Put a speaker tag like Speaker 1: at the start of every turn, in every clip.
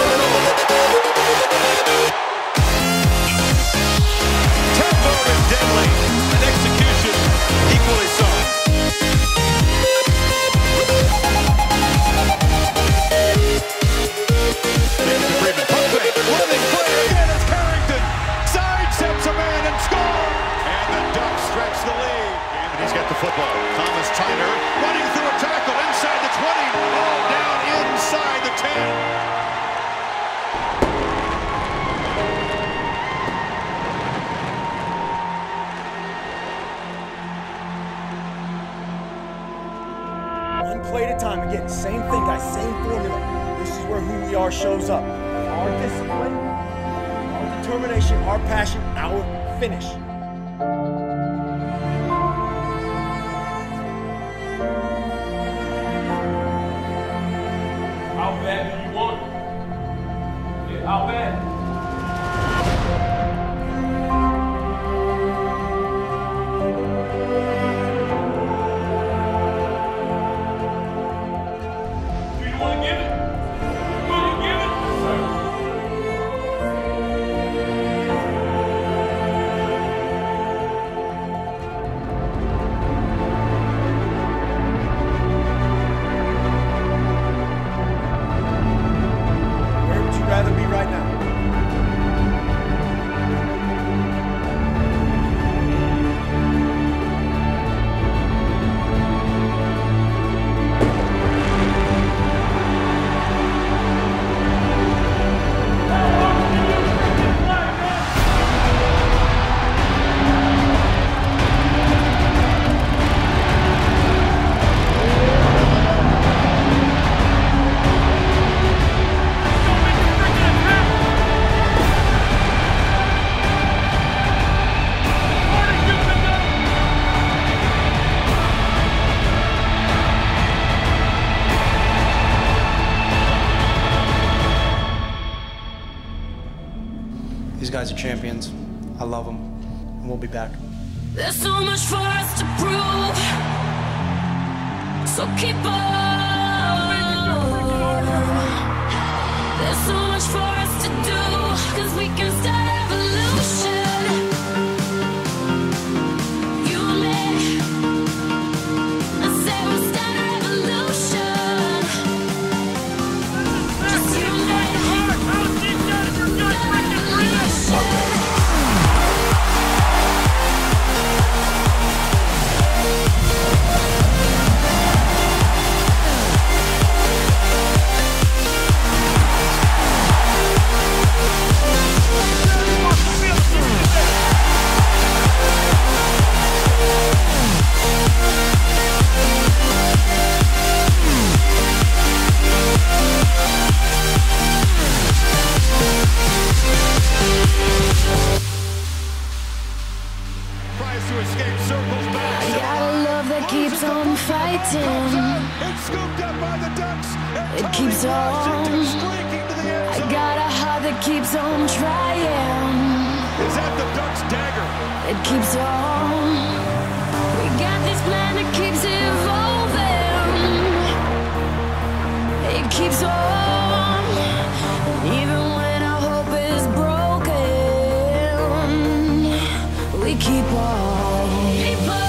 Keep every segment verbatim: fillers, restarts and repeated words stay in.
Speaker 1: Tempo is deadly, and execution equally so. David Freeman, pump fake, running play again as Carrington sidesteps a man and scores. And the Ducks stretch the lead. And he's got the football. Thomas Tyner running through a tackle inside the twenty. All down inside the ten.
Speaker 2: One play at a time. Again, same thing, guys, same formula. This is where who we are shows up. Our discipline, our determination, our passion, our finish.
Speaker 3: How bad do you want it? Yeah, how bad? Do you want to give it? Do you give it?
Speaker 2: Where would you rather be right now?
Speaker 4: These guys are champions. I love them. And we'll be back.
Speaker 5: There's so much for us to prove, so keep on. There's so much for us to do, cause we can start evolution. You and me, I say we'll start a revolution. Just you and me.
Speaker 1: Tries to escape, circles back.
Speaker 5: I got a love that keeps on fighting.
Speaker 1: It's scooped up by the Ducks.
Speaker 5: It keeps on. I got a heart that keeps on trying.
Speaker 1: Is that the Ducks' dagger?
Speaker 5: It keeps on. We got this plan that keeps evolving. It keeps on. Even when our hope is broken, we keep on. People,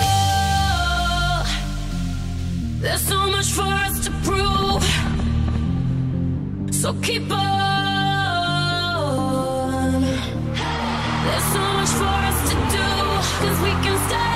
Speaker 5: there's so much for us to prove, so keep on. There's so much for us to do, cause we can start